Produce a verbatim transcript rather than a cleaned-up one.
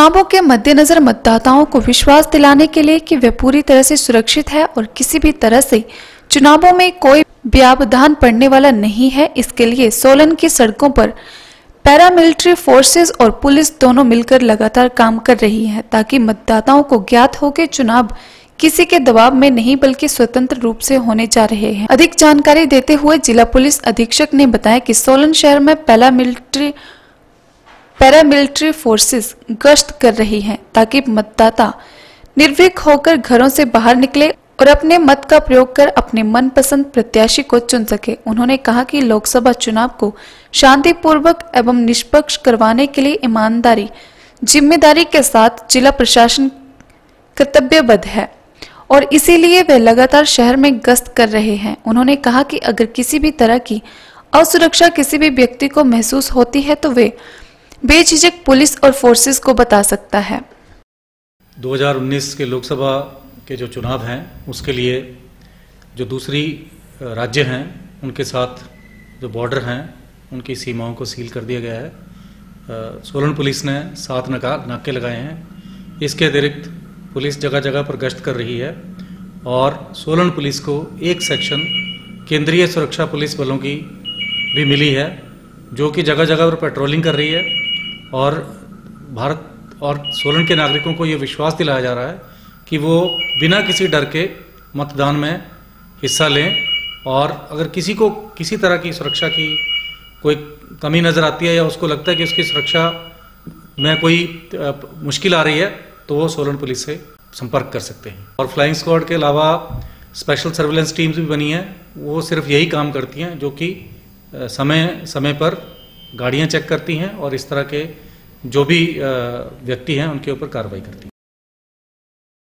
चुनावों के मद्देनजर मतदाताओं को विश्वास दिलाने के लिए कि वे पूरी तरह से सुरक्षित है और किसी भी तरह से चुनावों में कोई व्यवधान पड़ने वाला नहीं है, इसके लिए सोलन की सड़कों पर पैरामिलिट्री फोर्सेस और पुलिस दोनों मिलकर लगातार काम कर रही है ताकि मतदाताओं को ज्ञात हो कि चुनाव किसी के दबाव में नहीं बल्कि स्वतंत्र रूप से होने जा रहे हैं। अधिक जानकारी देते हुए जिला पुलिस अधीक्षक ने बताया कि सोलन शहर में पैरामिलिट्री पैरामिलिट्री फोर्सेस गश्त कर रही हैं ताकि मतदाता निर्भीक होकर घरों से बाहर निकले और अपने मत का प्रयोग कर अपने मनपसंद प्रत्याशी को चुन सके। उन्होंने कहा कि लोकसभा चुनाव को शांतिपूर्वक एवं निष्पक्ष करवाने के लिए ईमानदारी जिम्मेदारी के साथ जिला प्रशासन कर्तव्यबद्ध है और इसीलिए वे लगातार शहर में गश्त कर रहे हैं। उन्होंने कहा कि अगर किसी भी तरह की असुरक्षा किसी भी व्यक्ति को महसूस होती है तो वे बेझिझक पुलिस और फोर्सेस को बता सकता है। दो हज़ार उन्नीस के लोकसभा के जो चुनाव हैं उसके लिए जो दूसरी राज्य हैं उनके साथ जो बॉर्डर हैं उनकी सीमाओं को सील कर दिया गया है। सोलन पुलिस ने सात नाका नाके लगाए हैं। इसके अतिरिक्त पुलिस जगह जगह पर गश्त कर रही है और सोलन पुलिस को एक सेक्शन केंद्रीय सुरक्षा पुलिस बलों की भी मिली है जो कि जगह जगह पर पेट्रोलिंग कर रही है और भारत और सोलन के नागरिकों को ये विश्वास दिलाया जा रहा है कि वो बिना किसी डर के मतदान में हिस्सा लें और अगर किसी को किसी तरह की सुरक्षा की कोई कमी नज़र आती है या उसको लगता है कि उसकी सुरक्षा में कोई मुश्किल आ रही है तो वो सोलन पुलिस से संपर्क कर सकते हैं। और फ्लाइंग स्क्वाड के अलावा स्पेशल सर्विलेंस टीम्स भी बनी हैं, वो सिर्फ यही काम करती हैं जो कि समय समय पर गाड़ियां चेक करती हैं और इस तरह के जो भी व्यक्ति हैं उनके ऊपर कार्रवाई करती हैं।